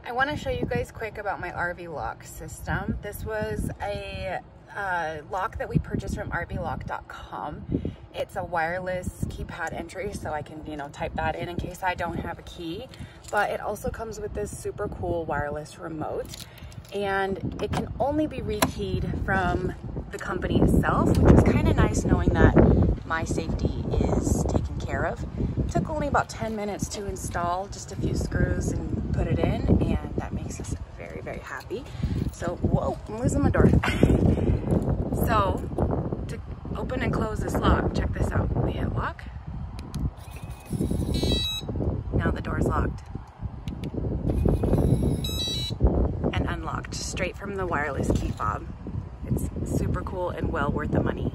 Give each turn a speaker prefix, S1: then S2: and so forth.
S1: I want to show you guys quick about my RV lock system. This was a lock that we purchased from rvlock.com. It's a wireless keypad entry, so I can, type that in case I don't have a key. But it also comes with this super cool wireless remote, and it can only be rekeyed from the company itself, which is kind of nice knowing that my safety is taken care of. It took only about 10 minutes to install, just a few screws and put it in, and that makes us very, very happy. So, whoa, I'm losing my door. So, to open and close this lock, check this out. We hit lock. Now the door's locked. And unlocked straight from the wireless key fob. It's super cool and well worth the money.